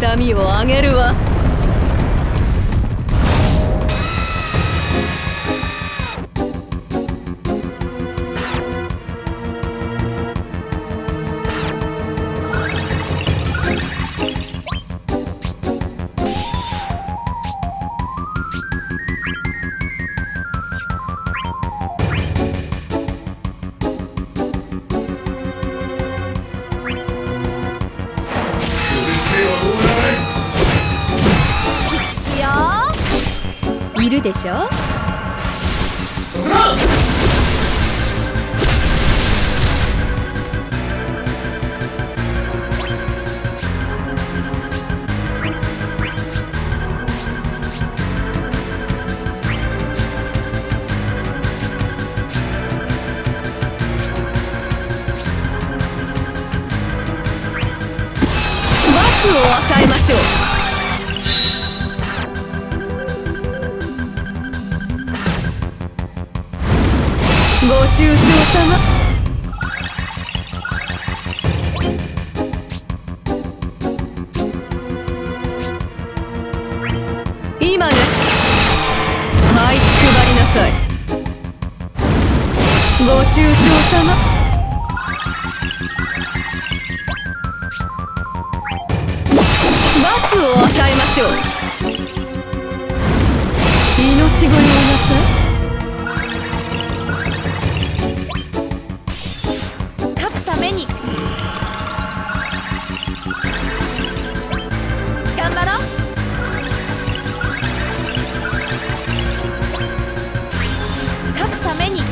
痛みをあげるわ。いるでしょ。罰を与えましょう。ご愁傷様。今ね。はい、つくばりなさい。ご愁傷様。罰を与えましょう。命乞いをなさい。頑張ろう。勝つために。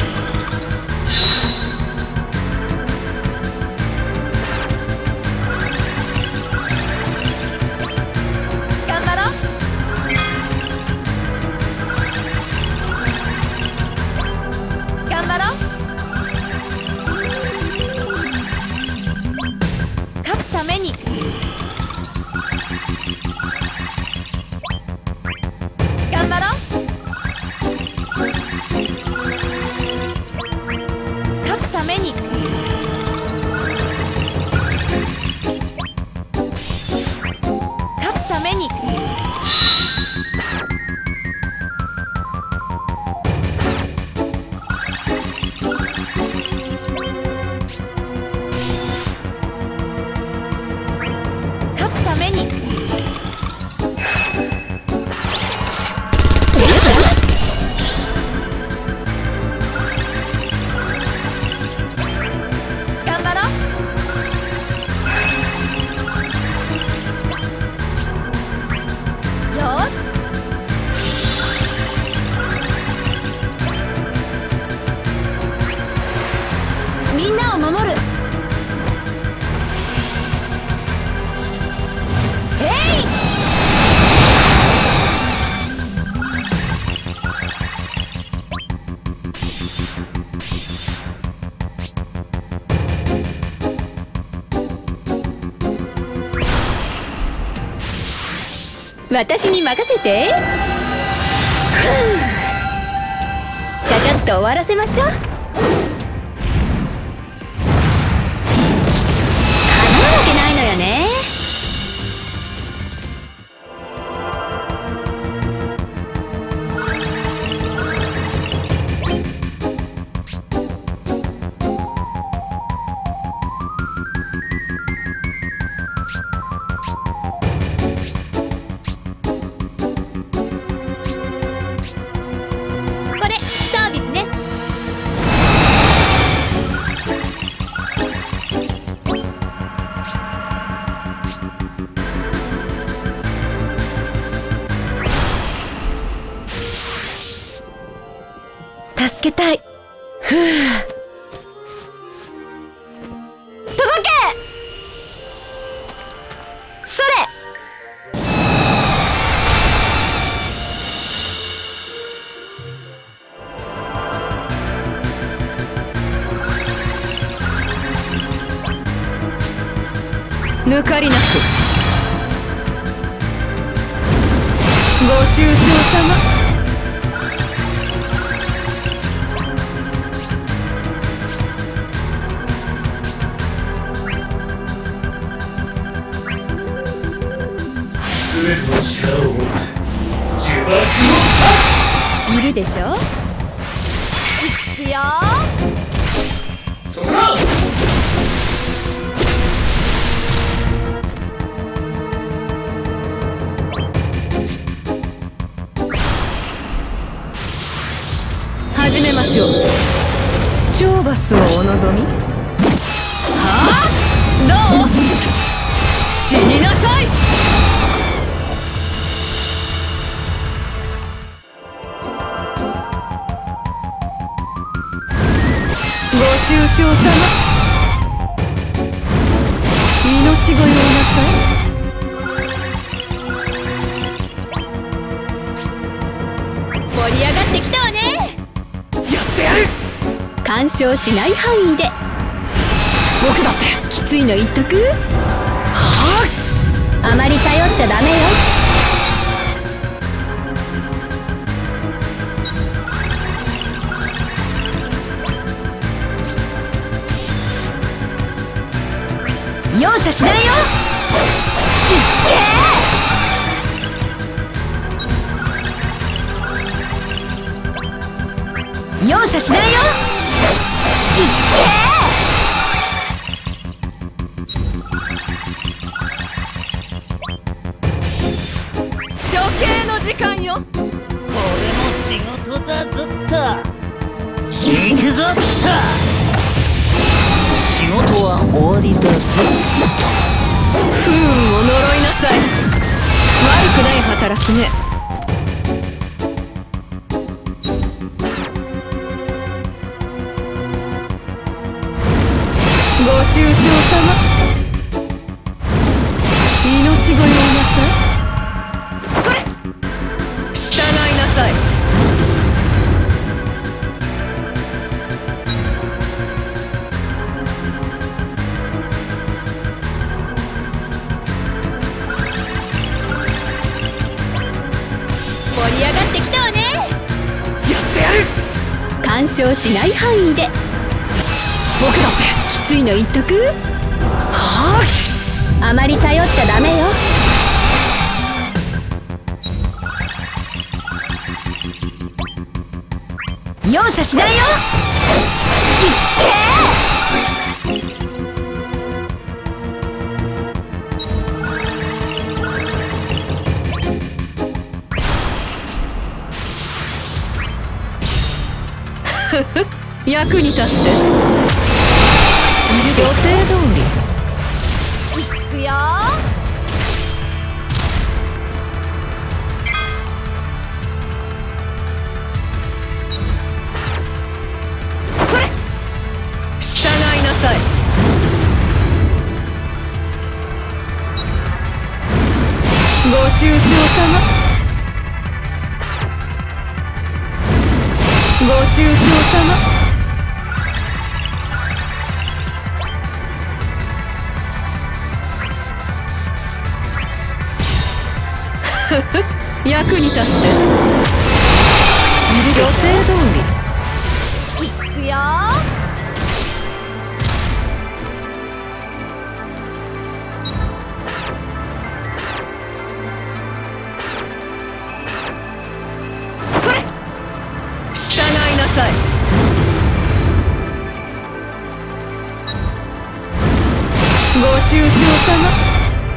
頑張ろう。頑張ろう。勝つために。頑張ろう。勝つために。勝つために。勝つために。みんなを守る。私に任せて。ちゃちゃっと終わらせましょう。ないのよね。これサービスね。助けたい。ふう。届け。それ。抜かりなく。ご愁傷様。 るでしょ。 いくよそら始めましょう。懲罰をお望み。はあ、どう？死になさい。ご愁傷様。命ご用なさい。盛り上がってきたわね。 やってやる。 干渉しない範囲で。 僕だってきついの言っとく？ はあまり頼っちゃダメよ。容赦しないよ。いっけー。容赦しないよ。いっ処刑の時間よ。 これも仕事だぞった行くぞった仕事は終わりだぞ不運を呪いなさい。悪くない働きね。ご愁傷様。命ご用なさい。それ従いなさい。盛り上がってきたわね。 やってやる。 干渉しない範囲で。 僕だってきついの言っとく？ はあまり頼っちゃダメよ。容赦しないよ。いっけー。役に立って。予定通り。 いくよそれ従いなさい。ご愁傷様。ご愁傷様。役に立って。予定通り。 いくよそれ従いなさい。ご愁傷様。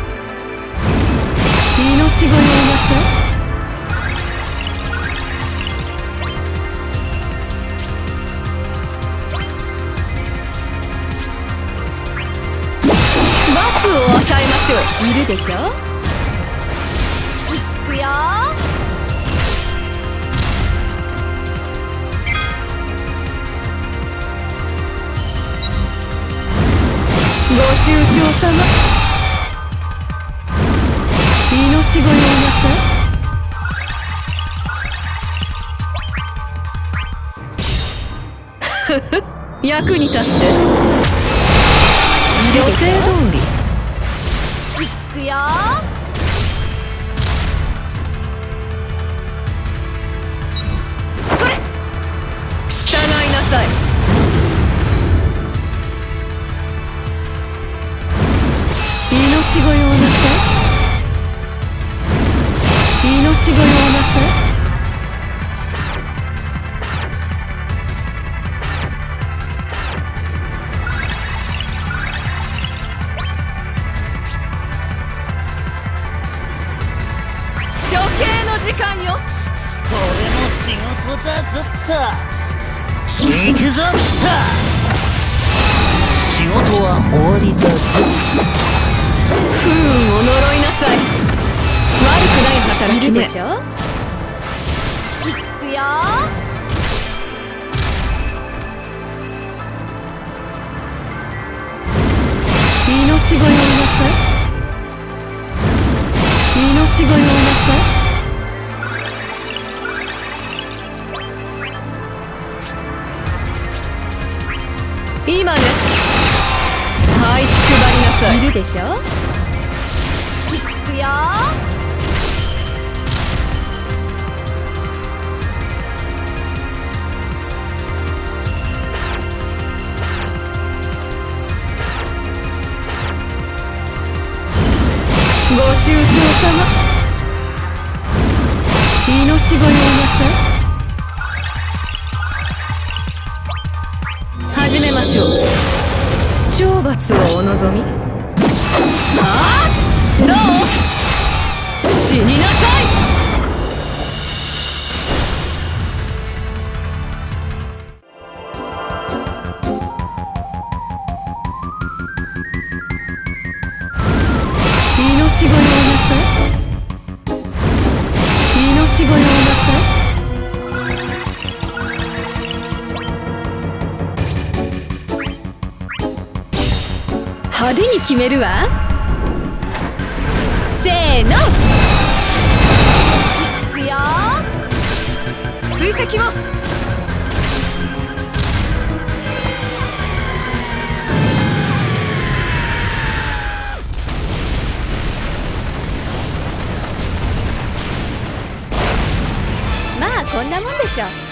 命ご用なさい。罰を与えましょう。いるでしょ。 いくよご愁傷様。命ご用なさい。役に立って。予定通り。 いくよそれ従いなさい。命ご用なさい。命ご用なさい。 事だぞっと。行くぞっと。仕事は終わりだぞ。 不運を呪いなさい。悪くない働きね。 いるでしょ。いくよ。 命乞いをなさい。命乞いをなさい。今ね。はいつくばりなさい。 いるでしょ。いくよ。 ご愁傷様。命乞いをなさい。始めましょう。懲罰をお望み。はあ、どう？死になさい。命乞いをなさい。命乞いをなさい。 派手に決めるわ。せーの。いくよ。 追跡を。 まあこんなもんでしょ。